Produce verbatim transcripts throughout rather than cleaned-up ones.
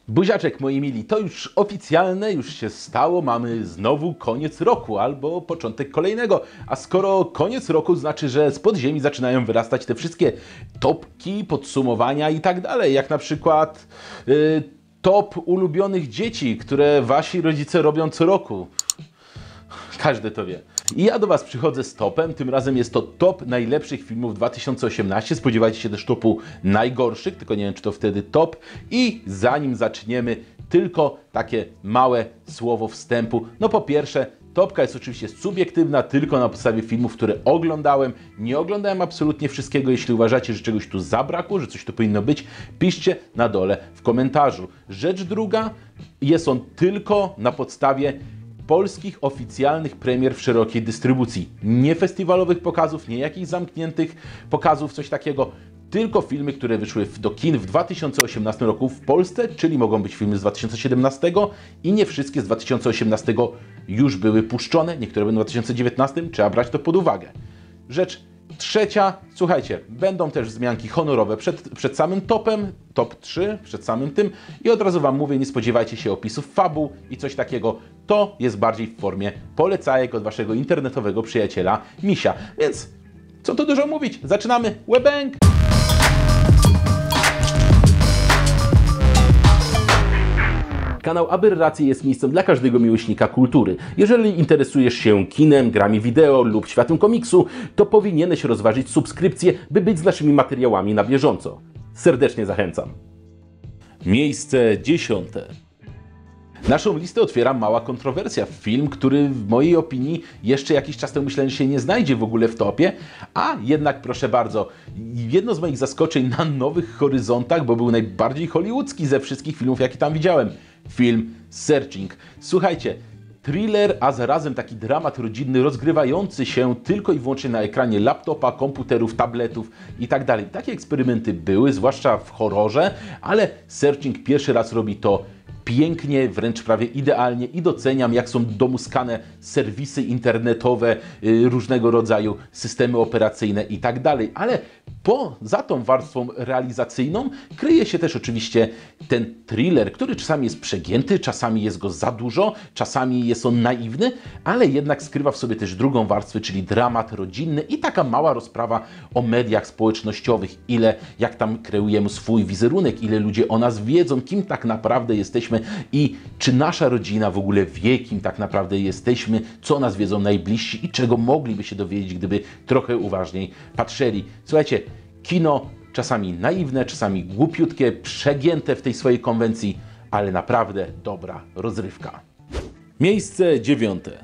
Buziaczek, moi mili, to już oficjalne, już się stało, mamy znowu koniec roku albo początek kolejnego, a skoro koniec roku znaczy, że z podziemi zaczynają wyrastać te wszystkie topki, podsumowania i tak dalej, jak na przykład yy, top ulubionych dzieci, które wasi rodzice robią co roku. Każdy to wie. I ja do Was przychodzę z topem, tym razem jest to top najlepszych filmów dwa tysiące osiemnaście. Spodziewajcie się też topu najgorszych, tylko nie wiem, czy to wtedy top. I zanim zaczniemy, tylko takie małe słowo wstępu. No po pierwsze, topka jest oczywiście subiektywna, tylko na podstawie filmów, które oglądałem. Nie oglądałem absolutnie wszystkiego. Jeśli uważacie, że czegoś tu zabrakło, że coś tu powinno być, piszcie na dole w komentarzu. Rzecz druga, jest on tylko na podstawie polskich oficjalnych premier w szerokiej dystrybucji. Nie festiwalowych pokazów, nie jakichś zamkniętych pokazów, coś takiego. Tylko filmy, które wyszły do kin w dwa tysiące osiemnastym roku w Polsce, czyli mogą być filmy z dwa tysiące siedemnastego i nie wszystkie z dwa tysiące osiemnastego już były puszczone. Niektóre będą w dwa tysiące dziewiętnastym, trzeba brać to pod uwagę. Rzecz trzecia, słuchajcie, będą też wzmianki honorowe przed, przed samym topem, top trzy, przed samym tym i od razu Wam mówię, nie spodziewajcie się opisów fabuł i coś takiego. To jest bardziej w formie polecajek od Waszego internetowego przyjaciela Misia. Więc co tu dużo mówić, zaczynamy, łebęk! Kanał Aberracje jest miejscem dla każdego miłośnika kultury. Jeżeli interesujesz się kinem, grami wideo lub światem komiksu, to powinieneś rozważyć subskrypcję, by być z naszymi materiałami na bieżąco. Serdecznie zachęcam. Miejsce dziesiąte. Naszą listę otwiera mała kontrowersja. Film, który w mojej opinii jeszcze jakiś czas temu myślałem, że się nie znajdzie w ogóle w topie, a jednak proszę bardzo, jedno z moich zaskoczeń na nowych horyzontach, bo był najbardziej hollywoodzki ze wszystkich filmów, jakie tam widziałem. Film Searching. Słuchajcie, thriller, a zarazem taki dramat rodzinny rozgrywający się tylko i wyłącznie na ekranie laptopa, komputerów, tabletów i tak dalej. Takie eksperymenty były, zwłaszcza w horrorze, ale Searching pierwszy raz robi to pięknie, wręcz prawie idealnie i doceniam, jak są domuskane serwisy internetowe, yy, różnego rodzaju systemy operacyjne i tak dalej. Ale poza tą warstwą realizacyjną kryje się też oczywiście ten thriller, który czasami jest przegięty, czasami jest go za dużo, czasami jest on naiwny, ale jednak skrywa w sobie też drugą warstwę, czyli dramat rodzinny i taka mała rozprawa o mediach społecznościowych, ile, jak tam kreujemy swój wizerunek, ile ludzie o nas wiedzą, kim tak naprawdę jesteśmy i czy nasza rodzina w ogóle wie, kim tak naprawdę jesteśmy, co o nas wiedzą najbliżsi i czego mogliby się dowiedzieć, gdyby trochę uważniej patrzyli. Słuchajcie, kino czasami naiwne, czasami głupiutkie, przegięte w tej swojej konwencji, ale naprawdę dobra rozrywka. Miejsce dziewiąte.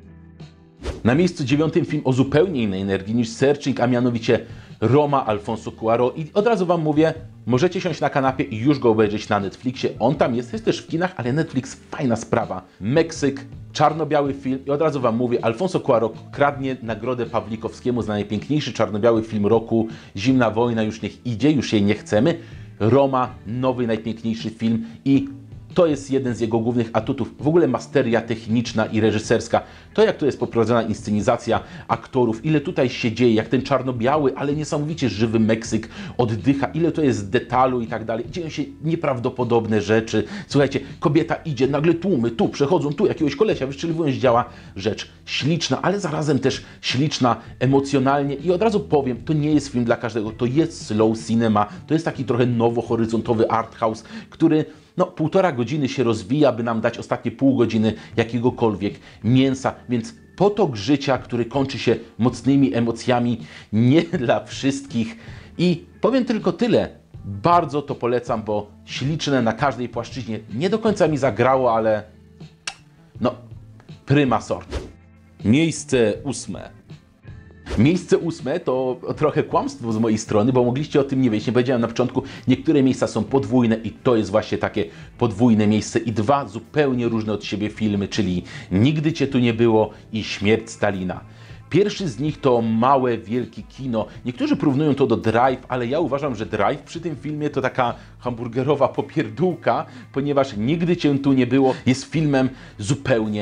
Na miejscu dziewiątym film o zupełnie innej energii niż Searching, a mianowicie Roma Alfonso Cuarón. I od razu Wam mówię, możecie siąść na kanapie i już go obejrzeć na Netflixie. On tam jest, jest też w kinach, ale Netflix fajna sprawa. Meksyk, czarno-biały film i od razu Wam mówię, Alfonso Cuarón kradnie nagrodę Pawlikowskiemu za najpiękniejszy czarno-biały film roku. Zimna wojna już niech idzie, już jej nie chcemy. Roma, nowy, najpiękniejszy film i to jest jeden z jego głównych atutów. W ogóle masteria techniczna i reżyserska. To, jak to jest poprowadzona inscenizacja aktorów, ile tutaj się dzieje, jak ten czarno-biały, ale niesamowicie żywy Meksyk oddycha, ile to jest detalu i tak dalej. Dzieją się nieprawdopodobne rzeczy. Słuchajcie, kobieta idzie, nagle tłumy, tu przechodzą, tu jakiegoś kolesia wystrzeliwują z działa. Rzecz śliczna, ale zarazem też śliczna emocjonalnie. I od razu powiem, to nie jest film dla każdego, to jest slow cinema, to jest taki trochę nowohoryzontowy art house, który no, półtora godziny się rozwija, by nam dać ostatnie pół godziny jakiegokolwiek mięsa, więc potok życia, który kończy się mocnymi emocjami, nie dla wszystkich. I powiem tylko tyle, bardzo to polecam, bo śliczne na każdej płaszczyźnie. Nie do końca mi zagrało, ale no, prima sort. Miejsce ósme. Miejsce ósme to trochę kłamstwo z mojej strony, bo mogliście o tym nie wiedzieć. Nie powiedziałem na początku, niektóre miejsca są podwójne i to jest właśnie takie podwójne miejsce i dwa zupełnie różne od siebie filmy, czyli Nigdy Cię tu nie było i Śmierć Stalina. Pierwszy z nich to małe, wielkie kino. Niektórzy porównują to do Drive, ale ja uważam, że Drive przy tym filmie to taka hamburgerowa popierdółka, ponieważ Nigdy Cię tu nie było jest filmem zupełnie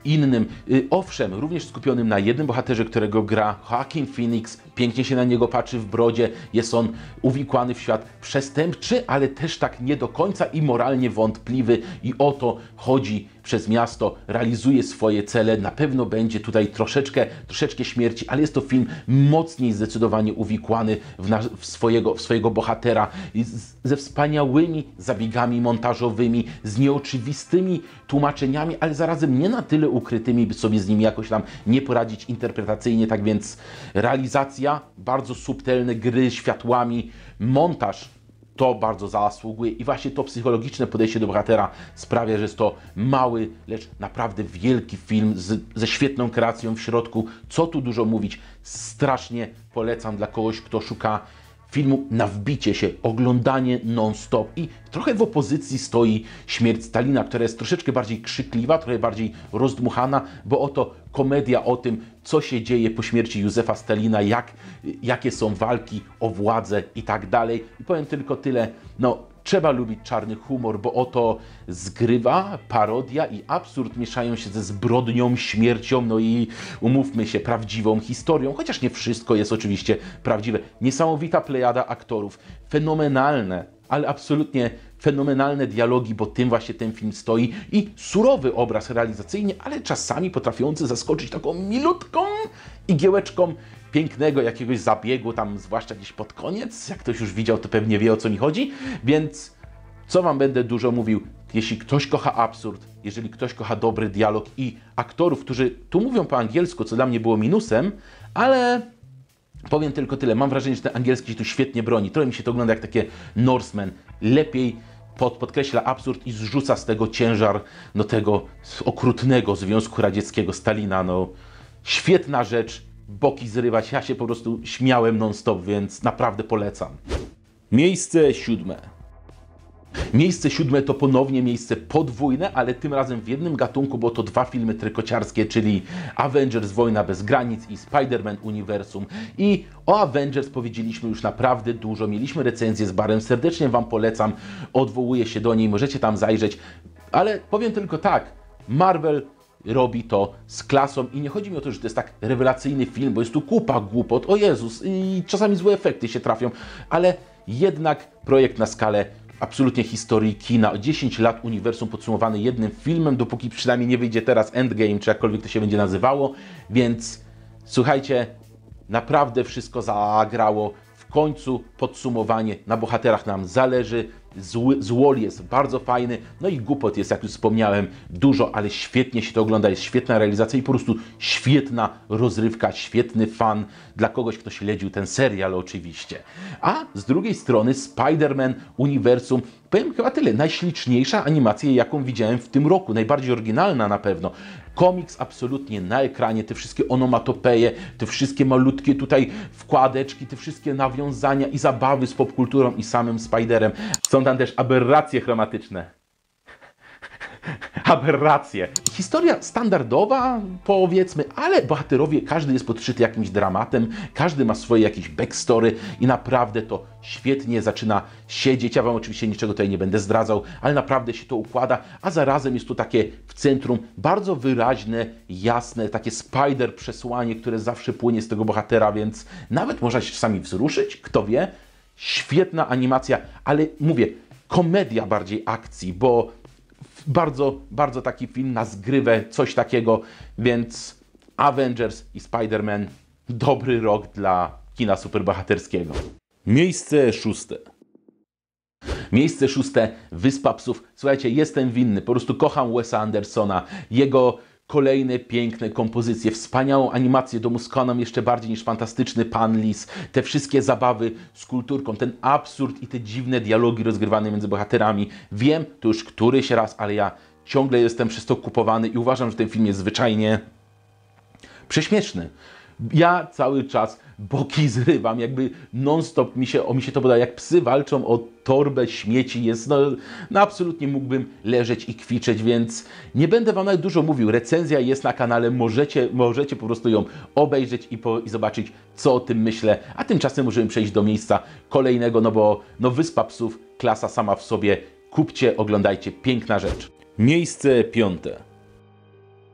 innym. Yy, owszem, również skupionym na jednym bohaterze, którego gra Joaquin Phoenix. Pięknie się na niego patrzy w brodzie. Jest on uwikłany w świat przestępczy, ale też tak nie do końca i moralnie wątpliwy. I o to chodzi przez miasto, realizuje swoje cele. Na pewno będzie tutaj troszeczkę, troszeczkę śmierci, ale jest to film mocniej zdecydowanie uwikłany w, na, w, swojego, w swojego bohatera, z, ze wspaniałymi zabiegami montażowymi, z nieoczywistymi tłumaczeniami, ale zarazem nie na tyle ukrytymi, by sobie z nimi jakoś tam nie poradzić interpretacyjnie. Tak więc realizacja, bardzo subtelne gry światłami, montaż to bardzo zasługuje i właśnie to psychologiczne podejście do bohatera sprawia, że jest to mały, lecz naprawdę wielki film z, ze świetną kreacją w środku. Co tu dużo mówić, strasznie polecam dla kogoś, kto szuka filmu na wbicie się, oglądanie non-stop i trochę w opozycji stoi Śmierć Stalina, która jest troszeczkę bardziej krzykliwa, trochę bardziej rozdmuchana, bo oto komedia o tym, co się dzieje po śmierci Józefa Stalina, jak, jakie są walki o władzę i tak dalej. I powiem tylko tyle, no trzeba lubić czarny humor, bo oto zgrywa, parodia i absurd mieszają się ze zbrodnią, śmiercią, no i umówmy się, prawdziwą historią, chociaż nie wszystko jest oczywiście prawdziwe. Niesamowita plejada aktorów, fenomenalne, ale absolutnie fenomenalne dialogi, bo tym właśnie ten film stoi i surowy obraz realizacyjnie, ale czasami potrafiący zaskoczyć taką milutką igiełeczką pięknego jakiegoś zabiegu, tam zwłaszcza gdzieś pod koniec. Jak ktoś już widział, to pewnie wie, o co mi chodzi, więc co wam będę dużo mówił, jeśli ktoś kocha absurd, jeżeli ktoś kocha dobry dialog i aktorów, którzy tu mówią po angielsku, co dla mnie było minusem, ale powiem tylko tyle, mam wrażenie, że ten angielski się tu świetnie broni. Trochę mi się to ogląda jak takie Norseman. Lepiej pod, podkreśla absurd i zrzuca z tego ciężar no, tego okrutnego Związku Radzieckiego, Stalina. No, świetna rzecz, boki zrywać. Ja się po prostu śmiałem non-stop, więc naprawdę polecam. Miejsce siódme. Miejsce siódme to ponownie miejsce podwójne, ale tym razem w jednym gatunku, bo to dwa filmy trykociarskie, czyli Avengers Wojna bez granic i Spider-Man Uniwersum. I o Avengers powiedzieliśmy już naprawdę dużo. Mieliśmy recenzję z Barem, serdecznie wam polecam, odwołuję się do niej, możecie tam zajrzeć. Ale powiem tylko tak, Marvel robi to z klasą i nie chodzi mi o to, że to jest tak rewelacyjny film, bo jest tu kupa głupot, o Jezus, i czasami złe efekty się trafią, ale jednak projekt na skalę absolutnie historii kina. dziesięć lat uniwersum podsumowany jednym filmem, dopóki przynajmniej nie wyjdzie teraz Endgame, czy jakkolwiek to się będzie nazywało. Więc słuchajcie, naprawdę wszystko zagrało. W końcu podsumowanie, na bohaterach nam zależy. Zły, Złol jest bardzo fajny, no i głupot jest, jak już wspomniałem, dużo, ale świetnie się to ogląda, jest świetna realizacja i po prostu świetna rozrywka, świetny fan dla kogoś, kto śledził ten serial oczywiście. A z drugiej strony Spider-Man Uniwersum, powiem chyba tyle, najśliczniejsza animacja, jaką widziałem w tym roku, najbardziej oryginalna na pewno. Komiks absolutnie na ekranie, te wszystkie onomatopeje, te wszystkie malutkie tutaj wkładeczki, te wszystkie nawiązania i zabawy z popkulturą i samym Spiderem. Są tam też aberracje chromatyczne. Aberracje. Historia standardowa, powiedzmy, ale bohaterowie, każdy jest podszyty jakimś dramatem, każdy ma swoje jakieś backstory i naprawdę to świetnie zaczyna siedzieć. Ja wam oczywiście niczego tutaj nie będę zdradzał, ale naprawdę się to układa, a zarazem jest tu takie w centrum bardzo wyraźne, jasne, takie spider przesłanie, które zawsze płynie z tego bohatera, więc nawet można się czasami wzruszyć, kto wie. Świetna animacja, ale mówię, komedia bardziej akcji, bo bardzo, bardzo taki film na zgrywę, coś takiego, więc Avengers i Spider-Man, dobry rok dla kina superbohaterskiego. Miejsce szóste. Miejsce szóste, Wyspa Psów. Słuchajcie, jestem winny, po prostu kocham Wesa Andersona, jego kolejne piękne kompozycje, wspaniałą animację domuskaną jeszcze bardziej niż Fantastyczny Pan Lis, te wszystkie zabawy z kulturką, ten absurd i te dziwne dialogi rozgrywane między bohaterami. Wiem, to już któryś raz, ale ja ciągle jestem przez to kupowany i uważam, że ten film jest zwyczajnie prześmieszny. Ja cały czas boki zrywam, jakby non-stop mi się, o, mi się to podaje, jak psy walczą o torbę śmieci, jest, no, no absolutnie mógłbym leżeć i kwiczeć, więc nie będę wam nawet dużo mówił, recenzja jest na kanale, możecie, możecie po prostu ją obejrzeć i, po, i zobaczyć, co o tym myślę, a tymczasem możemy przejść do miejsca kolejnego, no bo no, Wyspa Psów, klasa sama w sobie, kupcie, oglądajcie, piękna rzecz. Miejsce piąte.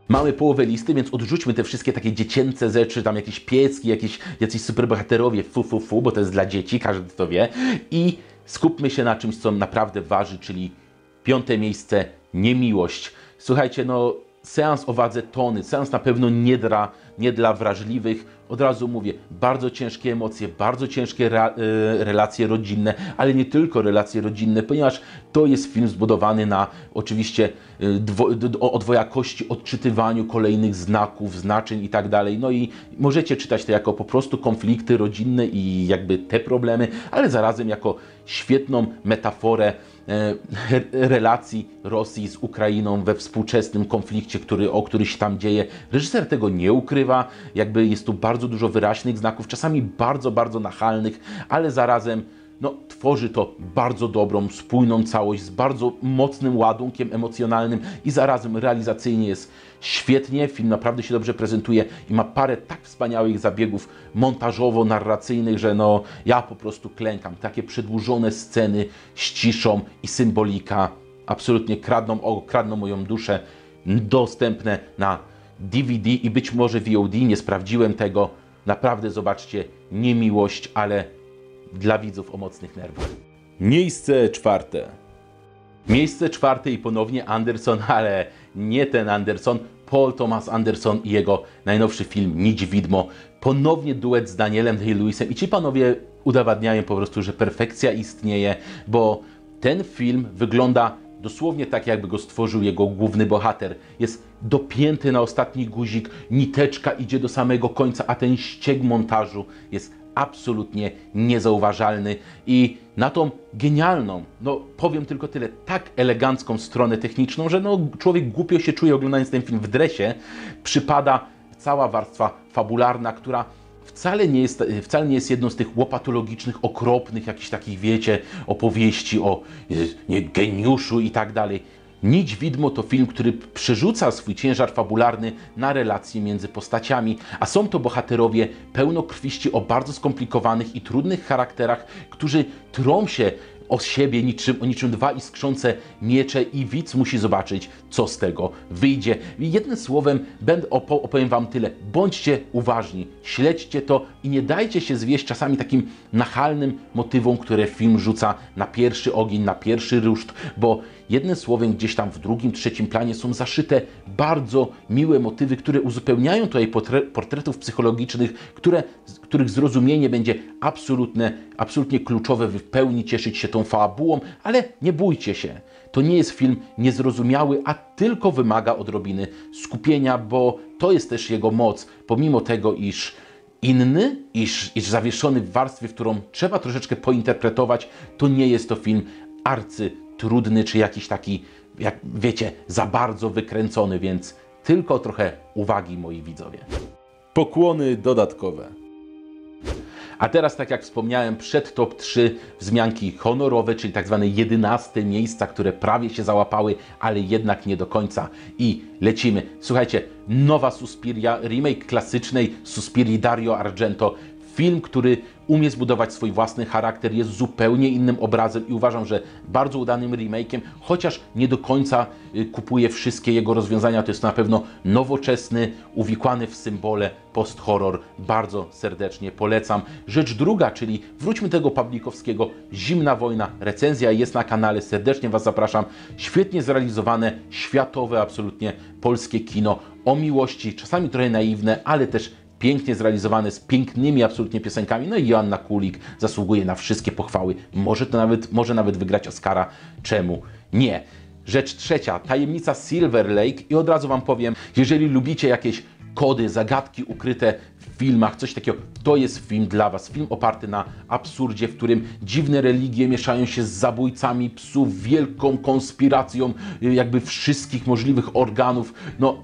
Mamy połowę listy, więc odrzućmy te wszystkie takie dziecięce rzeczy, tam jakieś piecki, jakieś, jacyś superbohaterowie, fu, fu, fu, bo to jest dla dzieci, każdy to wie. I skupmy się na czymś, co naprawdę waży, czyli piąte miejsce, Niemiłość. Słuchajcie, no seans o wadze tony, seans na pewno nie dla, nie dla wrażliwych. Od razu mówię, bardzo ciężkie emocje, bardzo ciężkie re, e, relacje rodzinne, ale nie tylko relacje rodzinne, ponieważ to jest film zbudowany na oczywiście e, dwo, o, o dwojakości, odczytywaniu kolejnych znaków, znaczeń i tak dalej. No i możecie czytać to jako po prostu konflikty rodzinne i jakby te problemy, ale zarazem jako świetną metaforę e, relacji Rosji z Ukrainą we współczesnym konflikcie, który, o który się tam dzieje. Reżyser tego nie ukrywa, jakby jest tu bardzo dużo wyraźnych znaków, czasami bardzo, bardzo nachalnych, ale zarazem no, tworzy to bardzo dobrą, spójną całość z bardzo mocnym ładunkiem emocjonalnym i zarazem realizacyjnie jest świetnie. Film naprawdę się dobrze prezentuje i ma parę tak wspaniałych zabiegów montażowo-narracyjnych, że no, ja po prostu klękam. Takie przedłużone sceny z ciszą i symbolika absolutnie kradną, o, kradną moją duszę. Dostępne na D V D i być może V O D, nie sprawdziłem tego. Naprawdę zobaczcie, Niemiłość, ale dla widzów o mocnych nerwach. Miejsce czwarte. Miejsce czwarte i ponownie Anderson, ale nie ten Anderson, Paul Thomas Anderson i jego najnowszy film Nić Widmo. Ponownie duet z Danielem Day-Lewisem i ci panowie udowadniają po prostu, że perfekcja istnieje, bo ten film wygląda dosłownie tak, jakby go stworzył jego główny bohater. Jest dopięty na ostatni guzik, niteczka idzie do samego końca, a ten ścieg montażu jest absolutnie niezauważalny i na tą genialną, no powiem tylko tyle, tak elegancką stronę techniczną, że no człowiek głupio się czuje oglądając ten film w dresie, przypada cała warstwa fabularna, która wcale nie jest, wcale nie jest jedną z tych łopatologicznych, okropnych, jakichś takich, wiecie, opowieści o nie, geniuszu i tak dalej. Nić Widmo to film, który przerzuca swój ciężar fabularny na relacje między postaciami, a są to bohaterowie pełnokrwiści o bardzo skomplikowanych i trudnych charakterach, którzy trą się o siebie niczym, o niczym dwa iskrzące miecze i widz musi zobaczyć, co z tego wyjdzie. I jednym słowem będę opo opowiem Wam tyle. Bądźcie uważni, śledźcie to i nie dajcie się zwieść czasami takim nachalnym motywom, które film rzuca na pierwszy ogień, na pierwszy ruszt, bo jednym słowem gdzieś tam w drugim, trzecim planie są zaszyte bardzo miłe motywy, które uzupełniają tutaj portretów psychologicznych, które, których zrozumienie będzie absolutne, absolutnie kluczowe, by w pełni cieszyć się tą fabułą, ale nie bójcie się. To nie jest film niezrozumiały, a tylko wymaga odrobiny skupienia, bo to jest też jego moc, pomimo tego, iż inny, iż, iż zawieszony w warstwie, w którą trzeba troszeczkę pointerpretować, to nie jest to film arcytrudny, czy jakiś taki, jak wiecie, za bardzo wykręcony, więc tylko trochę uwagi, moi widzowie. Pokłony dodatkowe. A teraz, tak jak wspomniałem, przed top trzy wzmianki honorowe, czyli tak zwane jedynaste miejsca, które prawie się załapały, ale jednak nie do końca. I lecimy. Słuchajcie, nowa Suspiria, remake klasycznej Suspirii Dario Argento. Film, który umie zbudować swój własny charakter, jest zupełnie innym obrazem i uważam, że bardzo udanym remake'iem, chociaż nie do końca kupuję wszystkie jego rozwiązania. To jest na pewno nowoczesny, uwikłany w symbole post-horror. Bardzo serdecznie polecam. Rzecz druga, czyli wróćmy tego Pawlikowskiego, Zimna wojna, recenzja jest na kanale, serdecznie Was zapraszam. Świetnie zrealizowane, światowe, absolutnie polskie kino o miłości, czasami trochę naiwne, ale też pięknie zrealizowane, z pięknymi absolutnie piosenkami. No i Joanna Kulik zasługuje na wszystkie pochwały. Może to nawet, może nawet wygrać Oscara. Czemu nie? Rzecz trzecia, Tajemnica Silver Lake. I od razu Wam powiem, jeżeli lubicie jakieś kody, zagadki ukryte w filmach, coś takiego, to jest film dla Was. Film oparty na absurdzie, w którym dziwne religie mieszają się z zabójcami psów, wielką konspiracją jakby wszystkich możliwych organów. No,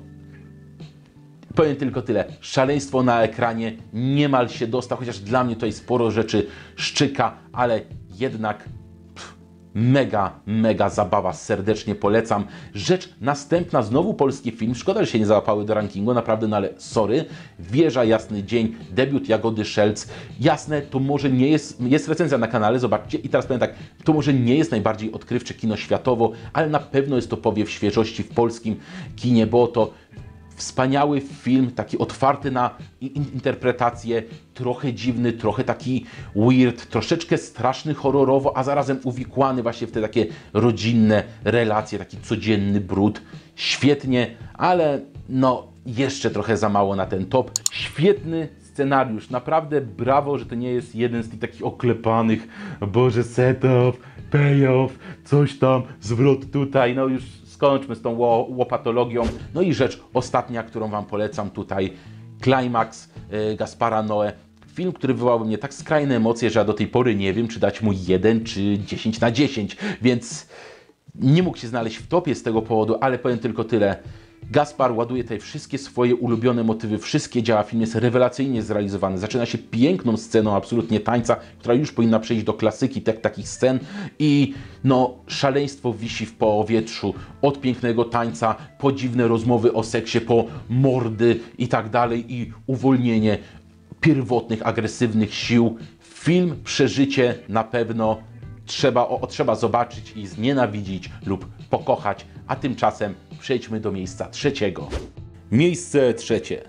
powiem tylko tyle. Szaleństwo na ekranie niemal się dostał, chociaż dla mnie tutaj sporo rzeczy szczyka, ale jednak pff, mega, mega zabawa. Serdecznie polecam. Rzecz następna, znowu polski film. Szkoda, że się nie załapały do rankingu, naprawdę, no ale sorry. Wieża, Jasny dzień, debiut Jagody Szelc. Jasne, to może nie jest, jest recenzja na kanale, zobaczcie. I teraz powiem tak, to może nie jest najbardziej odkrywcze kino światowo, ale na pewno jest to powiew świeżości w polskim kinie, bo to Wspaniały film, taki otwarty na in interpretację, trochę dziwny, trochę taki weird, troszeczkę straszny horrorowo, a zarazem uwikłany właśnie w te takie rodzinne relacje, taki codzienny brud. Świetnie, ale no jeszcze trochę za mało na ten top. Świetny scenariusz, naprawdę brawo, że to nie jest jeden z tych takich oklepanych, Boże, setup, payoff, coś tam, zwrot tutaj, no już skończmy z tą łopatologią. No i rzecz ostatnia, którą Wam polecam tutaj, Climax y, Gaspara Noé. Film, który wywołał mnie tak skrajne emocje, że ja do tej pory nie wiem, czy dać mu jeden czy dziesięć na dziesięć, więc nie mógł się znaleźć w topie z tego powodu, ale powiem tylko tyle. Gaspar ładuje tutaj wszystkie swoje ulubione motywy, wszystkie działa. Film jest rewelacyjnie zrealizowany. Zaczyna się piękną sceną absolutnie tańca, która już powinna przejść do klasyki tak, takich scen i no szaleństwo wisi w powietrzu. Od pięknego tańca, po dziwne rozmowy o seksie, po mordy i tak dalej i uwolnienie pierwotnych, agresywnych sił. Film, przeżycie na pewno. Trzeba, o, trzeba zobaczyć i znienawidzić lub pokochać, a tymczasem przejdźmy do miejsca trzeciego. Miejsce trzecie.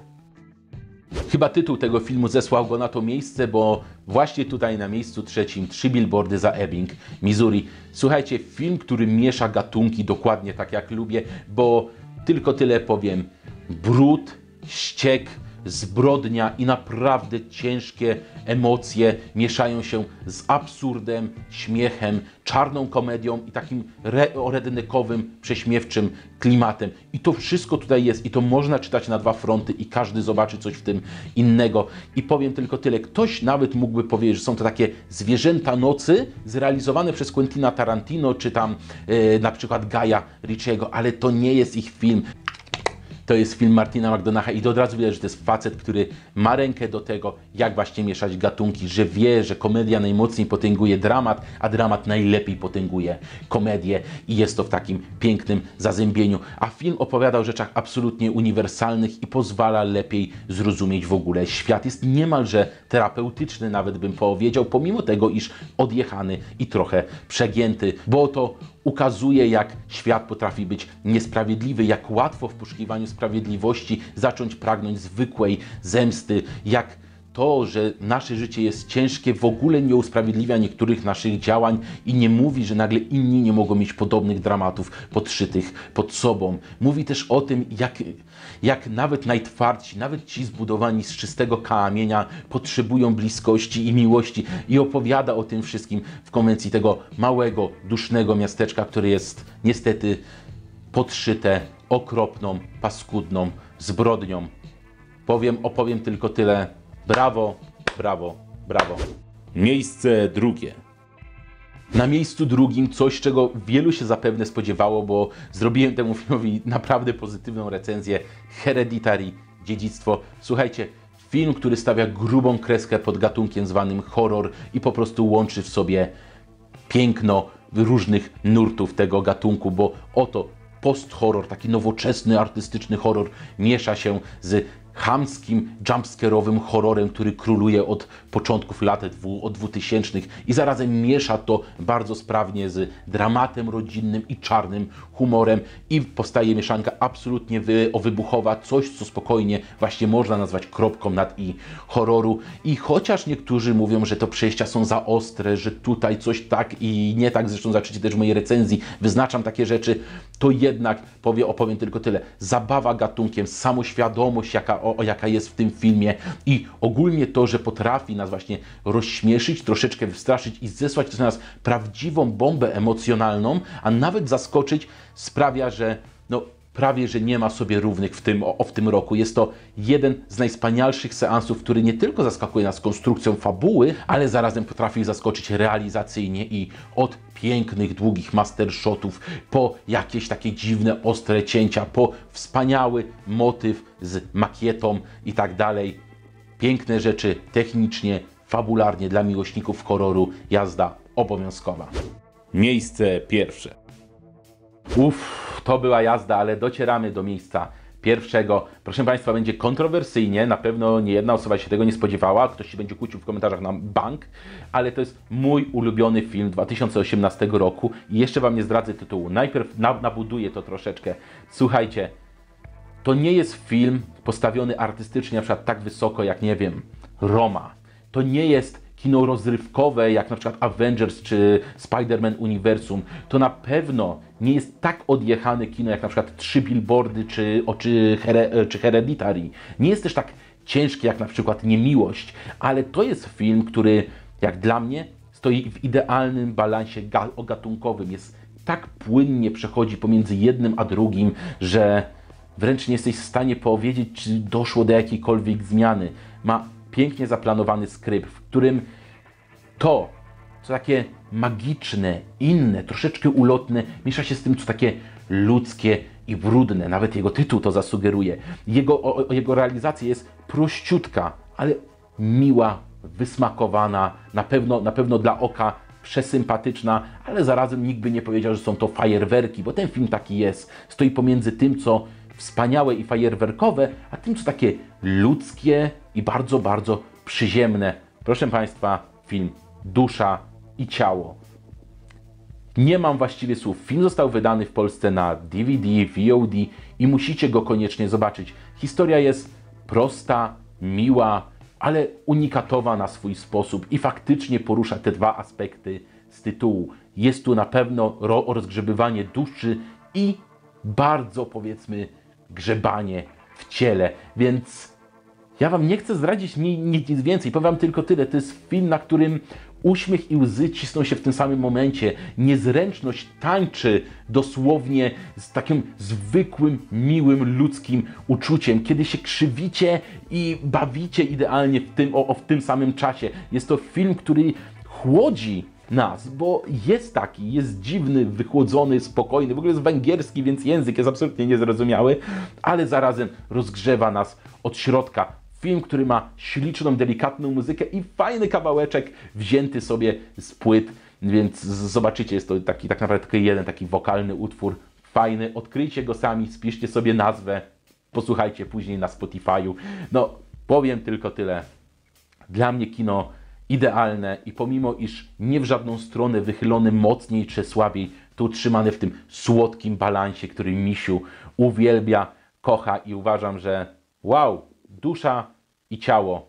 Chyba tytuł tego filmu zesłał go na to miejsce, bo właśnie tutaj na miejscu trzecim Trzy billboardy za Ebbing, Missouri. Słuchajcie, film, który miesza gatunki dokładnie tak jak lubię, bo tylko tyle powiem. Brud, ściek, zbrodnia i naprawdę ciężkie emocje mieszają się z absurdem, śmiechem, czarną komedią i takim rednekowym, prześmiewczym klimatem. I to wszystko tutaj jest i to można czytać na dwa fronty i każdy zobaczy coś w tym innego. I powiem tylko tyle, ktoś nawet mógłby powiedzieć, że są to takie zwierzęta nocy zrealizowane przez Quentina Tarantino czy tam yy, na przykład Guya Ritchiego, ale to nie jest ich film. To jest film Martina McDonagh'a i to od razu widać, że to jest facet, który ma rękę do tego, jak właśnie mieszać gatunki, że wie, że komedia najmocniej potęguje dramat, a dramat najlepiej potęguje komedię i jest to w takim pięknym zazębieniu. A film opowiada o rzeczach absolutnie uniwersalnych i pozwala lepiej zrozumieć w ogóle świat. Jest niemalże terapeutyczny, nawet bym powiedział, pomimo tego, iż odjechany i trochę przegięty, bo to ukazuje, jak świat potrafi być niesprawiedliwy, jak łatwo w poszukiwaniu sprawiedliwości zacząć pragnąć zwykłej zemsty, jak to, że nasze życie jest ciężkie, w ogóle nie usprawiedliwia niektórych naszych działań i nie mówi, że nagle inni nie mogą mieć podobnych dramatów podszytych pod sobą. Mówi też o tym, jak, jak nawet najtwardsi, nawet ci zbudowani z czystego kamienia potrzebują bliskości i miłości i opowiada o tym wszystkim w konwencji tego małego, dusznego miasteczka, które jest niestety podszyte okropną, paskudną zbrodnią. Powiem, opowiem tylko tyle. Brawo, brawo, brawo. Miejsce drugie. Na miejscu drugim coś, czego wielu się zapewne spodziewało, bo zrobiłem temu filmowi naprawdę pozytywną recenzję. Hereditary, Dziedzictwo. Słuchajcie, film, który stawia grubą kreskę pod gatunkiem zwanym horror i po prostu łączy w sobie piękno różnych nurtów tego gatunku, bo oto post-horror, taki nowoczesny, artystyczny horror miesza się z chamskim, jumpscare'owym horrorem, który króluje od początków lat od dwutysięcznych i zarazem miesza to bardzo sprawnie z dramatem rodzinnym i czarnym humorem i powstaje mieszanka absolutnie wy, wybuchowa, coś co spokojnie właśnie można nazwać kropką nad i horroru. I chociaż niektórzy mówią, że to przejścia są za ostre, że tutaj coś tak i nie tak, zresztą zobaczycie też w mojej recenzji, wyznaczam takie rzeczy, to jednak powie, opowiem tylko tyle. Zabawa gatunkiem, samoświadomość, jaka, o, jaka jest w tym filmie i ogólnie to, że potrafi nas właśnie rozśmieszyć, troszeczkę wystraszyć i zesłać do nas prawdziwą bombę emocjonalną, a nawet zaskoczyć, sprawia, że no, prawie że nie ma sobie równych w tym, o, w tym roku. Jest to jeden z najwspanialszych seansów, który nie tylko zaskakuje nas konstrukcją fabuły, ale zarazem potrafi zaskoczyć realizacyjnie i od pięknych, długich mastershotów, po jakieś takie dziwne, ostre cięcia, po wspaniały motyw z makietą i tak dalej. Piękne rzeczy technicznie, fabularnie dla miłośników horroru, jazda obowiązkowa. Miejsce pierwsze. Uff, to była jazda, ale docieramy do miejsca pierwszego. Proszę Państwa, będzie kontrowersyjnie, na pewno nie jedna osoba się tego nie spodziewała, ktoś się będzie kłócił w komentarzach na bank, ale to jest mój ulubiony film dwa tysiące osiemnastego roku i jeszcze Wam nie zdradzę tytułu. Najpierw nabuduję to troszeczkę. Słuchajcie, To nie jest film postawiony artystycznie na przykład tak wysoko jak, nie wiem, Roma. To nie jest kino rozrywkowe jak na przykład Avengers czy Spider-Man Uniwersum. To na pewno nie jest tak odjechane kino jak na przykład Trzy Billboardy czy, czy, Here, czy Hereditary. Nie jest też tak ciężkie jak na przykład Niemiłość, ale to jest film, który jak dla mnie stoi w idealnym balansie gatunkowym. Jest tak płynnie przechodzi pomiędzy jednym a drugim, że wręcz nie jesteś w stanie powiedzieć, czy doszło do jakiejkolwiek zmiany. Ma pięknie zaplanowany skrypt, w którym to, co takie magiczne, inne, troszeczkę ulotne, miesza się z tym, co takie ludzkie i brudne. Nawet jego tytuł to zasugeruje. Jego, o, o, jego realizacja jest prościutka, ale miła, wysmakowana, na pewno, na pewno dla oka przesympatyczna, ale zarazem nikt by nie powiedział, że są to fajerwerki, bo ten film taki jest. Stoi pomiędzy tym, co wspaniałe i fajerwerkowe, a tym, co takie ludzkie i bardzo, bardzo przyziemne. Proszę Państwa, film Dusza i ciało. Nie mam właściwie słów. Film został wydany w Polsce na D V D, V O D i musicie go koniecznie zobaczyć. Historia jest prosta, miła, ale unikatowa na swój sposób i faktycznie porusza te dwa aspekty z tytułu. Jest tu na pewno rozgrzebywanie duszy i bardzo, powiedzmy, grzebanie w ciele, więc ja Wam nie chcę zdradzić nic więcej, powiem Wam tylko tyle. To jest film, na którym uśmiech i łzy cisną się w tym samym momencie. Niezręczność tańczy dosłownie z takim zwykłym, miłym, ludzkim uczuciem, kiedy się krzywicie i bawicie idealnie w tym, o, w tym samym czasie. Jest to film, który chłodzi nas, bo jest taki, jest dziwny, wychłodzony, spokojny, w ogóle jest węgierski, więc język jest absolutnie niezrozumiały, ale zarazem rozgrzewa nas od środka. Film, który ma śliczną, delikatną muzykę i fajny kawałeczek wzięty sobie z płyt, więc zobaczycie, jest to taki, tak naprawdę tylko jeden taki wokalny utwór, fajny, odkryjcie go sami, spiszcie sobie nazwę, posłuchajcie później na Spotify'u. No, powiem tylko tyle. Dla mnie kino idealne i pomimo iż nie w żadną stronę wychylone mocniej czy słabiej, to utrzymane w tym słodkim balansie, który Misiu uwielbia, kocha i uważam, że wow, Dusza i ciało.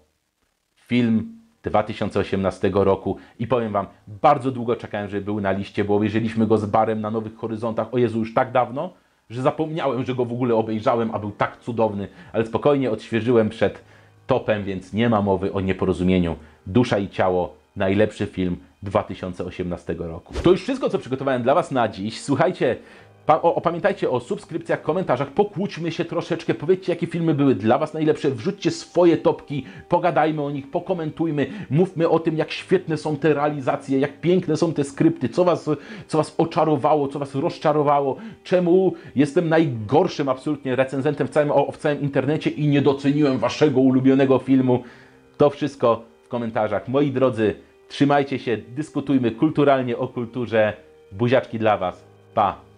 Film dwa tysiące osiemnastego roku i powiem Wam, bardzo długo czekałem, żeby był na liście, bo obejrzeliśmy go z Barem na Nowych Horyzontach, o Jezu, już tak dawno, że zapomniałem, że go w ogóle obejrzałem, a był tak cudowny, ale spokojnie odświeżyłem przed topem, więc nie ma mowy o nieporozumieniu. Dusza i ciało, najlepszy film dwa tysiące osiemnastego roku. To już wszystko, co przygotowałem dla Was na dziś. Słuchajcie, Opamiętajcie o subskrypcjach, komentarzach, pokłóćmy się troszeczkę, powiedzcie, jakie filmy były dla Was najlepsze, wrzućcie swoje topki, pogadajmy o nich, pokomentujmy, mówmy o tym, jak świetne są te realizacje, jak piękne są te skrypty, co Was, co was oczarowało, co Was rozczarowało, czemu jestem najgorszym absolutnie recenzentem w całym, w całym internecie i nie doceniłem Waszego ulubionego filmu. To wszystko w komentarzach. Moi drodzy, trzymajcie się, dyskutujmy kulturalnie o kulturze. Buziaczki dla Was. Pa!